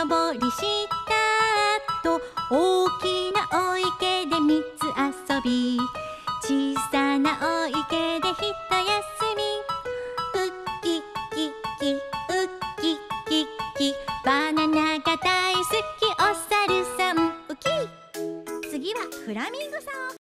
登りした後、大きなお池で水遊び、小さなお池でひと休み。ウッキッキッキウッキッキッキ、バナナが大好きお猿さんウキ。次はフラミンゴさんを